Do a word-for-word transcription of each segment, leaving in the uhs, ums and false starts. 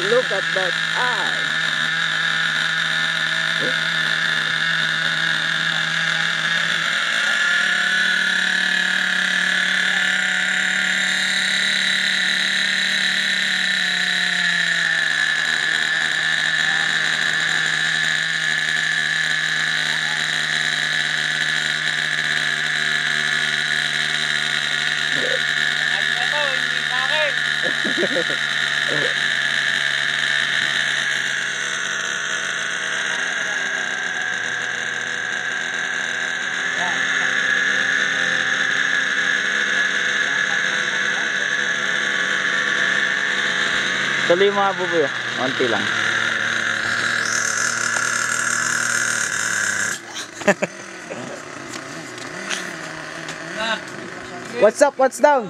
Look at that eye. Tuloy yung mga bubuyo, konti lang. What's up, what's down?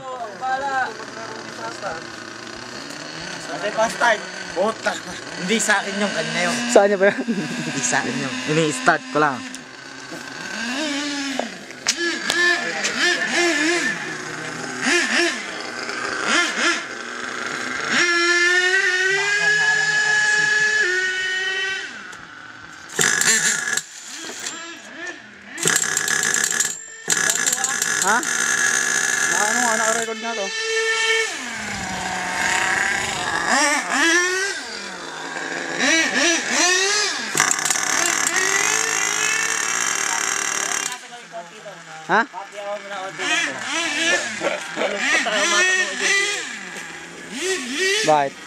Sabi pa start. Botak. Hindi sa akin yung kanya yun. Saan niya ba yan? Hindi sa akin yung. Ini-start ko lang. Ha? Naka ano nga, naka-record nga to. Ha? Bakit?